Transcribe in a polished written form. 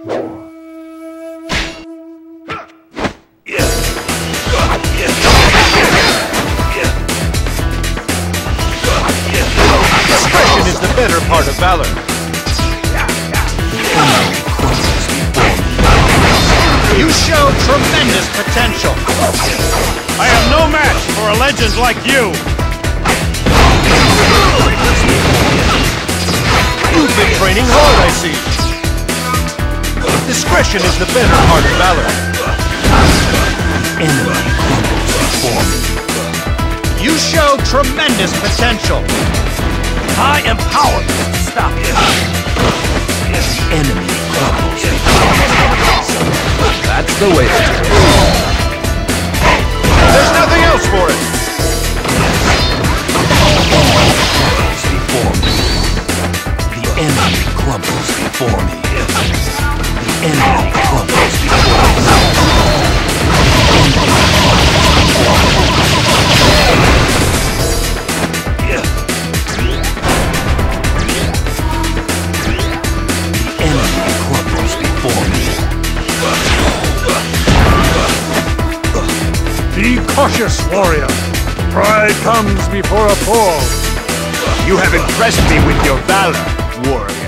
Discretion is the better part of valor. You show tremendous potential. I am no match for a legend like you. You've been training hard, I see. Discretion is the better part of valor. Enemy crumbles before me. You show tremendous potential. I am powerless to stop you. Enemy crumbles before me. That's the way to do it. There's nothing else for it. Before me. The enemy crumbles before me. The enemy crumbles before me. The enemy crumbles before me. Be cautious, warrior. Pride comes before a fall. You have impressed me with your valor, warrior.